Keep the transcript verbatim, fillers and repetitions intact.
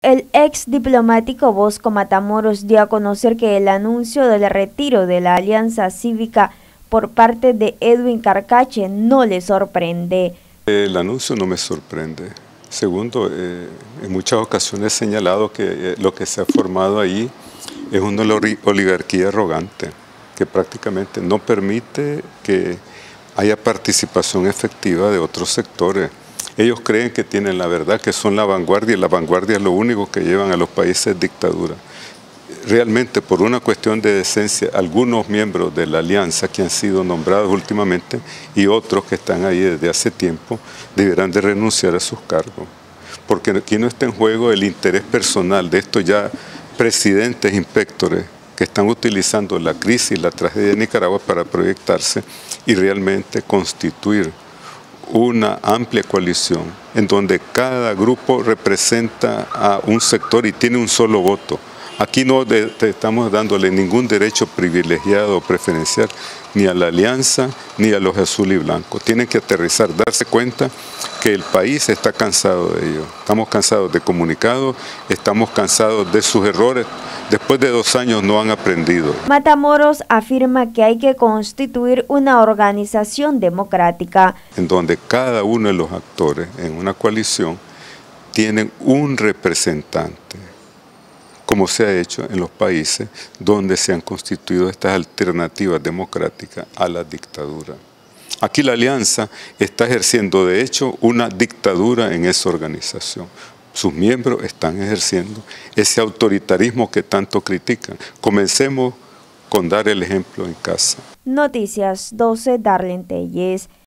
El ex diplomático Bosco Matamoros dio a conocer que el anuncio del retiro de la Alianza Cívica por parte de Edwin Carcache no le sorprende. El anuncio no me sorprende. Segundo, eh, en muchas ocasiones he señalado que eh, lo que se ha formado ahí es una oligarquía arrogante, que prácticamente no permite que haya participación efectiva de otros sectores. Ellos creen que tienen la verdad, que son la vanguardia, y la vanguardia es lo único que llevan a los países dictadura. Realmente, por una cuestión de decencia, algunos miembros de la alianza que han sido nombrados últimamente y otros que están ahí desde hace tiempo, deberán de renunciar a sus cargos. Porque aquí no está en juego el interés personal de estos ya presidentes inspectores que están utilizando la crisis, la tragedia de Nicaragua para proyectarse y realmente constituir una amplia coalición en donde cada grupo representa a un sector y tiene un solo voto. Aquí no de, te estamos dándole ningún derecho privilegiado o preferencial ni a la alianza ni a los azul y blanco. Tienen que aterrizar, darse cuenta que el país está cansado de ello. Estamos cansados de comunicados, estamos cansados de sus errores. Después de dos años no han aprendido. Matamoros afirma que hay que constituir una organización democrática. En donde cada uno de los actores en una coalición tienen un representante, como se ha hecho en los países donde se han constituido estas alternativas democráticas a la dictadura. Aquí la alianza está ejerciendo de hecho una dictadura en esa organización. Sus miembros están ejerciendo ese autoritarismo que tanto critican. Comencemos con dar el ejemplo en casa. Noticias doce, Darlene Telles.